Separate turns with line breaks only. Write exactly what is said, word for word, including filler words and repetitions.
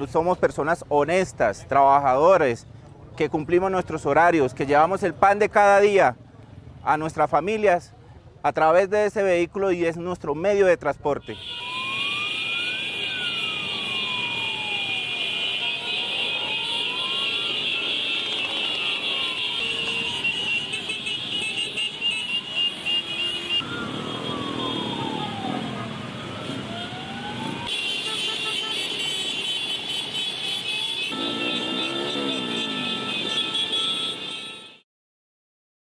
somos personas honestas, trabajadores, que cumplimos nuestros horarios, que llevamos el pan de cada día a nuestras familias a través de ese vehículo y es nuestro medio de transporte.